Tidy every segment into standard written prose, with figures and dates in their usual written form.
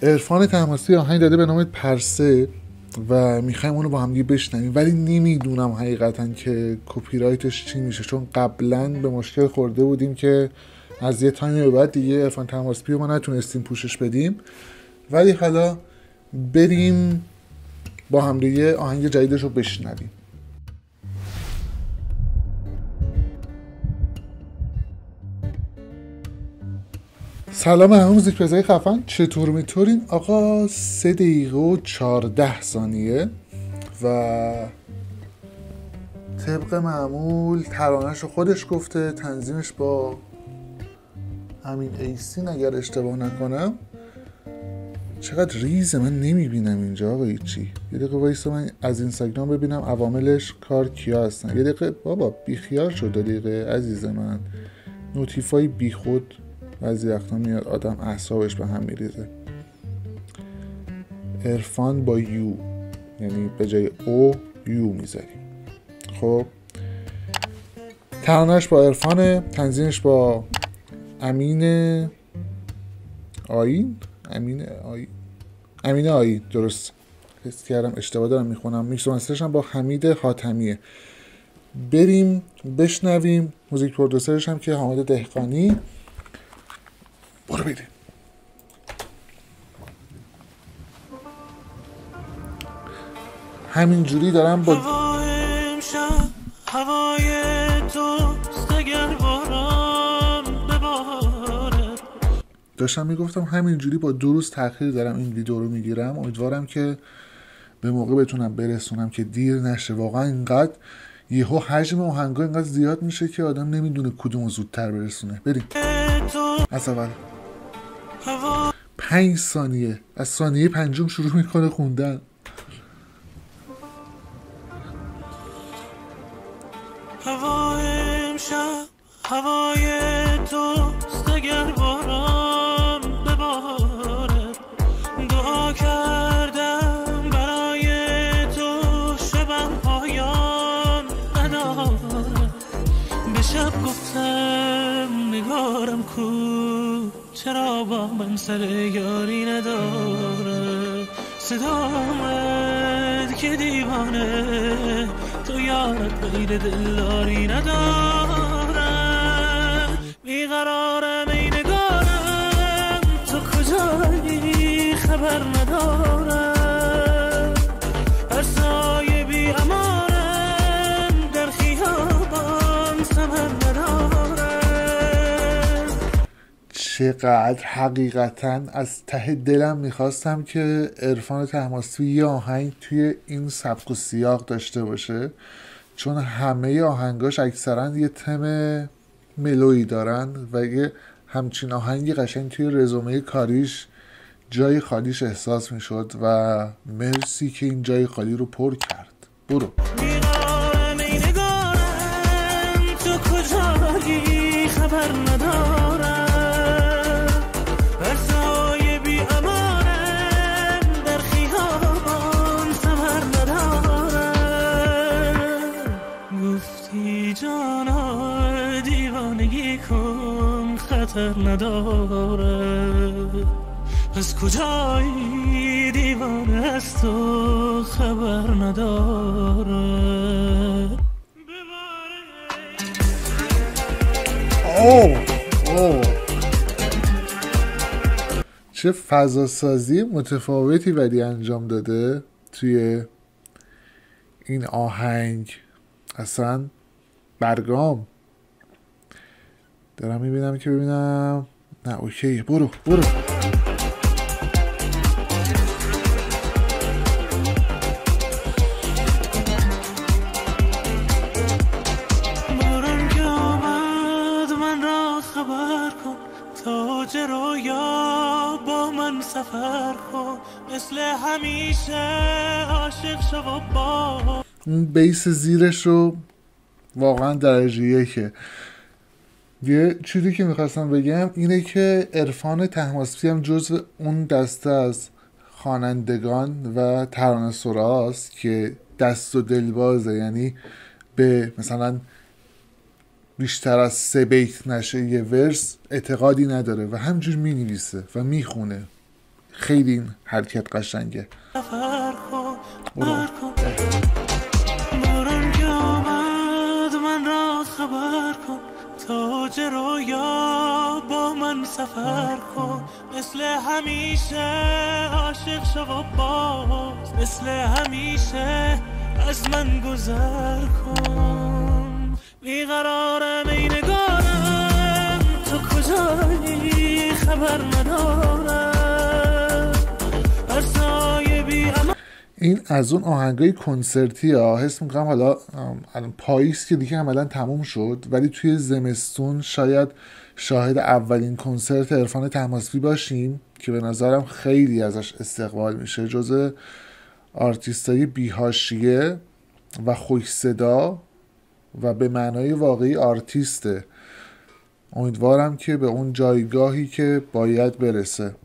عرفان طهماسبی آهنگ داده به نام پرسه و میخوایم اونو با هم دیگه بشنویم، ولی نمیدونم حقیقتا که کپی رایتش چی میشه، چون قبلا به مشکل خورده بودیم که از یه تایمی به بعد دیگه عرفان طهماسبی رو ما نتونستیم پوشش بدیم. ولی حالا بریم با هم دیگه آهنگ جدیدش رو بشنویم. سلام همه موزیک پزای خفن، چطور میتورین؟ آقا 3 دقیقه و 14 ثانیه و طبق معمول ترانه‌ش رو خودش گفته، تنظیمش با امین ایسین اگر اشتباه نکنم. چقدر ریزه، من نمیبینم اینجا آقا چی. یه دقیقه وایسا من از اینستاگرام ببینم عواملش کار کیا هستن. یه دقیقه بابا بیخیال شد دقیقه عزیز من، نوتیفای بیخود بعضی وقتا میاد آدم اعصابش به هم میریزه. عرفان با یو، یعنی به جای او یو میذاریم. خب ترانه‌اش با عرفانه، تنظیمش با امین آیین. امین آیین، درست حس کردم اشتباه دارم میخونم. میکس و مسترش هم با حمید حاتمیه. بریم بشنویم. موزیک پرودوسرش هم که حامد دهقانی. برو بریم. همینجوری دارم با داشتم میگفتم همینجوری با 2 روز تأخیر دارم این ویدیو رو میگیرم. امیدوارم که به موقع بتونم برسونم که دیر نشه. واقعا اینقدر یهو حجم آهنگا اینقدر زیاد میشه که آدم نمیدونه کدومو زودتر برسونه. بریم از اول. 5 ثانیه، از ثانیه 5 شروع میکنه خوندن. هوای توست اگر باران ببارد، دعا کردم برای تو شبم پایان ندارد. به شب گفتم نگارم کو، چرا با من سر یاری نداره. صدا آمد که دیوانه تو یارت غیر دلداری نداره. بیقرارم ای نگارم، تو کجایی خبر ندارم. هر سایه بی امانم در خیابان ثمر ندارم. چقدر حقیقتا از ته دلم میخواستم که عرفان طهماسبی یه آهنگ توی این سبک و سیاق داشته باشه، چون همه آهنگاش اکثرا یه تم ملویی دارن و یه همچین آهنگی قشنگ توی رزومه کاریش جای خالیش احساس میشد و مرسی که این جای خالی رو پر کرد. برو. بیقرارم ای نگارم، تو کجایی خبر ندارم. هر سایه بی امانم در خیابان ثمر ندارم. گفتی جانا دیوانگی کن خطر نداره. از کجایی دیوانه است تو خبر نداره. چه فضاسازی متفاوتی ولی انجام داده توی این آهنگ. اصلا برگام دارم میبینم که ببینم. نه اوکی، برو. باران که آمد من را خبر کن، تاج رویا با من سفر کن. مثل همیشه عاشق شو و با اون بیس زیرش رو واقعا درجه 1. یه چیزی که میخواستم بگم اینه که عرفان طهماسبی هم جزو اون دسته از خوانندگان و ترانه‌سراست که دست و دلبازه، یعنی به مثلا بیشتر از 3 بیت نشه یه ورس اعتقادی نداره و همجور مینویسه و میخونه. خیلی این حرکت قشنگه. باران که آمد من را خبر کن، تاج رویا با من سفر کن، مثل همیشه عاشق شو و باز مثل همیشه از من گذر کن. بیقرارم ای نگارم تو کجایی خبر ندارم، هر سایه بی امان. این از اون آهنگای کنسرتی ها. حس میکنم حالا الان پاییز که دیگه عملا تموم شد، ولی توی زمستون شاید شاهد اولین کنسرت عرفان طهماسبی باشیم که به نظرم خیلی ازش استقبال میشه. جزء آرتیستای بی‌حاشیه و خوش صدا و به معنای واقعی آرتیسته. امیدوارم که به اون جایگاهی که باید برسه.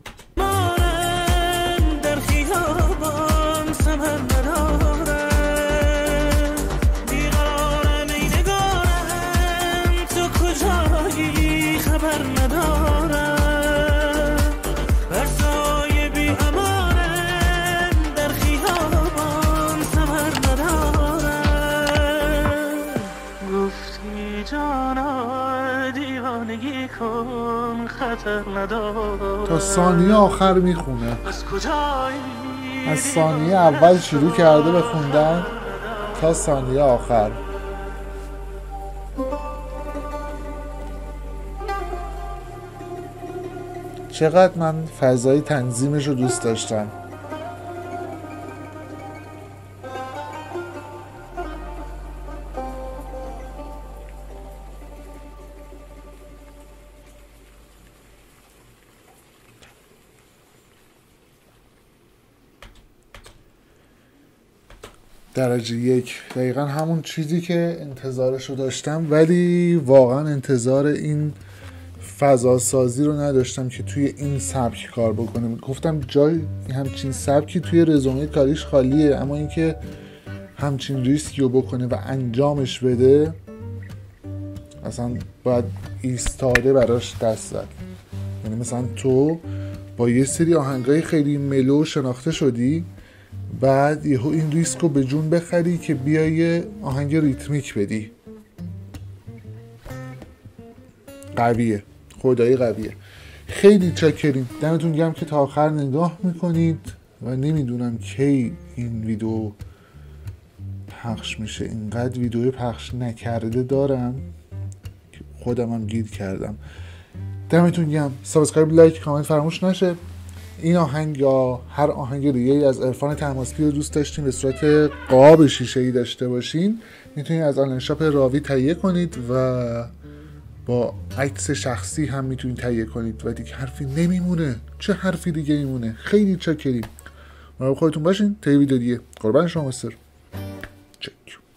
تا ثانیه آخر میخونه. از ثانیه اول شروع کرده به خوندن تا ثانیه آخر. چقدر من فضای تنظیمش رو دوست داشتم. درجه 1 دقیقا همون چیزی که انتظارش رو داشتم، ولی واقعا انتظار این فضاسازی رو نداشتم که توی این سبک کار بکنه. گفتم جای همچین سبکی توی رزومه کاریش خالیه، اما اینکه همچین ریسکی رو بکنه و انجامش بده اصلا باید ایستاده براش دست زد. یعنی مثلا تو با یه سری آهنگای خیلی ملو شناخته شدی، بعد یهو این ریسک رو به جون بخری که بیای آهنگ ریتمیک بدی. قویه، خدایی قویه. خیلی چاکریم، دمتون گرم که تا آخر نگاه میکنید و نمیدونم کی این ویدیو پخش میشه. اینقدر ویدیو پخش نکرده دارم که خودم هم گیر کردم. دمتون گرم. سابسکرایب، لایک، کامنت فراموش نشه. این آهنگ یا هر آهنگ دیگه‌ای از عرفان طهماسبی رو دوست داشتین به صورت قاب شیشه‌ای داشته باشین، میتونید از آنلاین شاپ راوی تهیه کنید و با عکس شخصی هم میتونید تهیه کنید و دیگه حرفی نمیمونه. چه حرفی دیگه میمونه؟ خیلی چاکریم. مراقب خودتون باشین. تا ویدیو دیگه. قربان شما مستر. چک.